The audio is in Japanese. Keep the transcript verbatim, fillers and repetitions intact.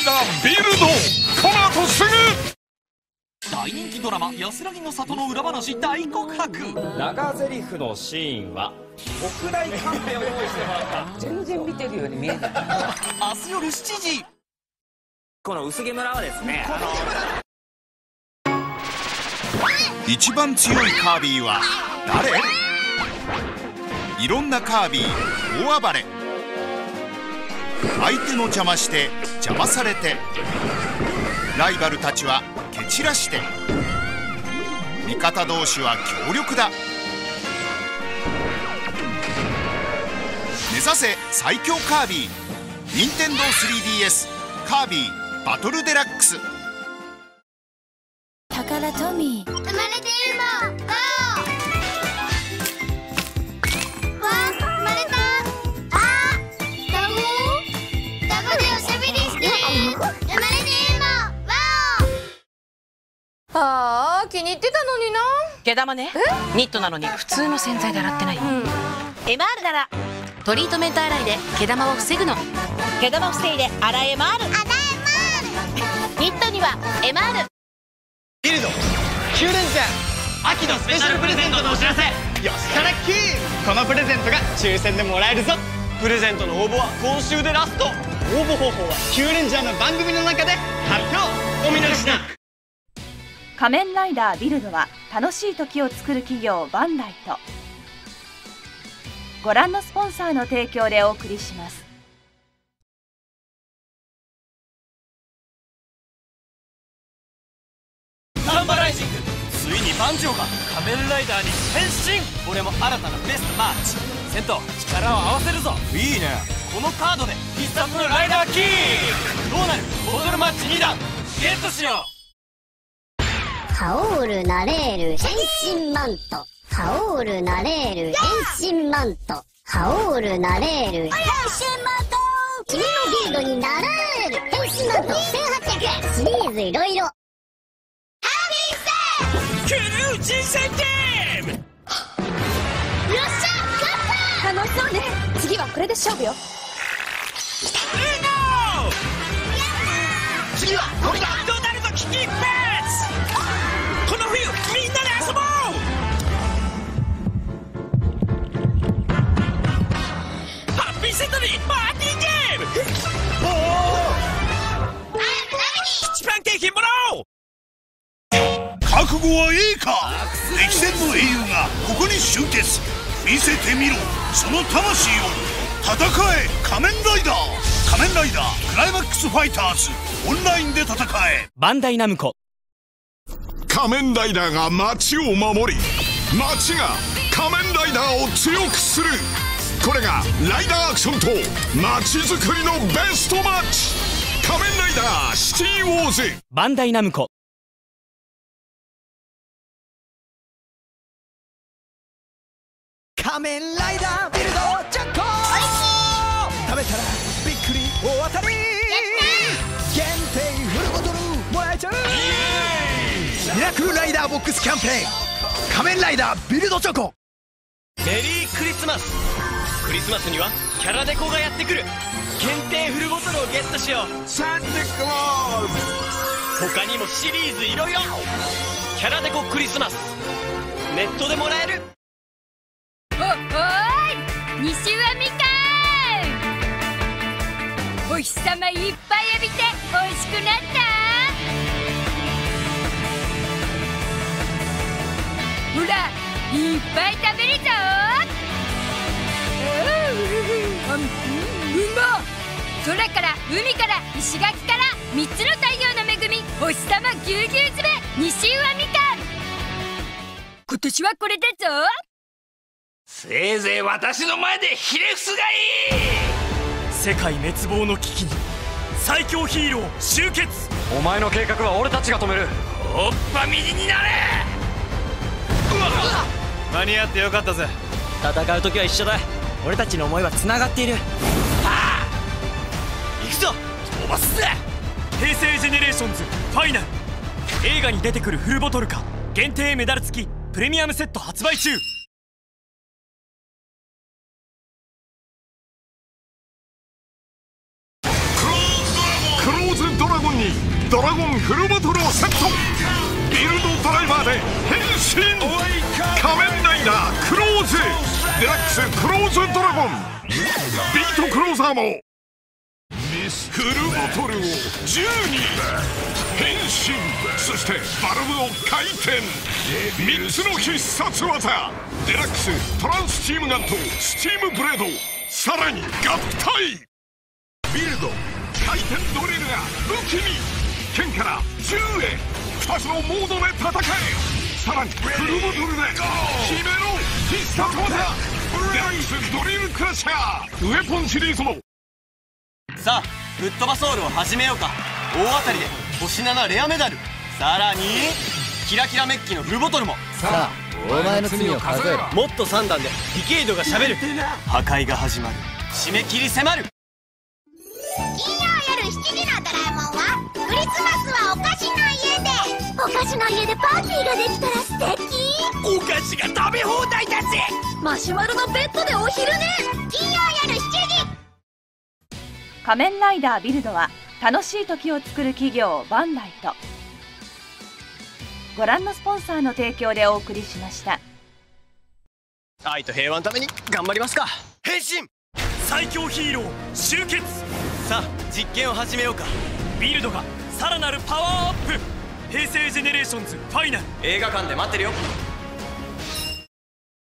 イダービルド、この後すぐ。 大人気ドラマ「安らぎの里」の裏話大告白。 長ゼリフのシーンは国内カンペを用意してもらった。 全然見てるように見えない。 明日夜しちじ。 この薄毛村はですね、あの一番強いカービィは誰？いろんなカービィ大暴れ。相手の邪魔して邪魔されて、ライバルたちは蹴散らして、味方同士は強力だ。目指せ最強カービィ。ニンテンドー スリーディーエス カービィバトルデラックス。 タカラトミー生まれているもん。ゴー。わあ、生まれた。あー、ダゴー。ダゴでおしゃべりしてる。生まれているもん。わー。あー、気に入ってたのにな。 毛玉ね。ニットなのに普通の洗剤で洗ってない。うん、エマールならトリートメント洗いで毛玉を防ぐの。毛玉を防いで洗いエマール。 洗いエマール。 ニットにはエマール。 ビルドきゅう連チャン秋のスペシャルプレゼントのお知らせ。よっしゃラッキー。このプレゼントが抽選でもらえるぞ。プレゼントの応募は今週でラスト。応募方法はきゅう連チャンの番組の中で発表。お見逃しなく。 仮面ライダービルドは楽しい時を作る企業バンダイとご覧のスポンサーの提供でお送りします。 サンバライジング、ついに万丈が仮面ライダーに変身。俺も新たなベストマッチ。戦闘力を合わせるぞ。いいね。このカードで必殺のライダーキー。どうなる？ボトルマッチにだんゲットしよう。 ハオールナレール変身マント。ハオールナレール変身マント。ハオールナレール変身マント。君のビルドになれる変身マントせんはっぴゃくえん。シリーズいろいろ。 クルー人生ゲーム。よっしゃ勝った。 楽しそうね。次はこれで勝負よ。 次はこれだ。ドナルドキキックベース。この冬みんなで遊ぼう。ハッピーセットにパーティーゲーム。おお。プチパンケーキもらおう。 覚悟はいいか。歴戦の英雄がここに集結。見せてみろその魂を。戦え仮面ライダー。仮面ライダークライマックスファイターズ。オンラインで戦え。 バンダイナムコ。 仮面ライダーが街を守り、街が仮面ライダーを強くする。これがライダーアクションと街づくりのベストマッチ。仮面ライダーシティウォーズ。 バンダイナムコ。 仮面ライダービルドチョコ。食べたらびっくり大当たり。限定フルボトルもらえちゃう。ミラクルライダーボックスキャンペーン。仮面ライダービルドチョコ。 メリークリスマス。クリスマスにはキャラデコがやってくる。限定フルボトルをゲットしよう。サンタクロース。他にもシリーズいろいろ。キャラデコクリスマスネットでもらえる。 お、おーい、西はみかん。お日様いっぱい浴びておいしくなった。ほらいっぱい食べるぞ。うん、うま。空から海から石垣からみっつの太陽の恵み。お日様ぎゅうぎゅう詰め西はみかん。今年はこれだぞ。 せいぜい私の前でひれ伏すがいい。世界滅亡の危機に最強ヒーロー集結。 お前の計画は俺たちが止める。 おっぱ右になれ。うわっ、間に合ってよかったぜ。戦う時は一緒だ。俺たちの思いはつながっている。はあ、行くぞ飛ばすぜ。平成ジェネレーションズファイナル。映画に出てくるフルボトルか限定メダル付きプレミアムセット発売中。 クローズにドラゴンフルバトルをセット。ビルドドライバーで変身。仮面ライダークローズデラックスクローズドラゴン。ビートクローザーもフルバトルをじゅうに変身。そしてバルブを回転。みっつの必殺技デラックストランスチームガンとスチームブレード、さらに合体。ビルド回転ドリルが武器に。剣から銃へふたつのモードで戦え。さらにフルバトルで決めろ必殺技デラックスドリルクラッシャー。ウェポンシリーズも。 さあフットバソールを始めようか。大当たりで星ななレアメダル、さらにキラキラメッキのフルボトルも。 さあお前の罪を数えろ。 もっとさん段でディケイドがしゃべる。破壊が始まる。締め切り迫る。 金曜夜しちじのドラえもんはクリスマスはお菓子の家で。お菓子の家でパーティーができたら素敵。 お菓子が食べ放題だぜ。 マシュマロのベッドでお昼寝。金曜夜しちじ。 仮面ライダービルドは楽しい時を作る企業バンダイとご覧のスポンサーの提供でお送りしました。 愛と平和のために頑張りますか。変身最強ヒーロー集結。さあ実験を始めようか。ビルドがさらなるパワーアップ。平成ジェネレーションズファイナル映画館で待ってるよ。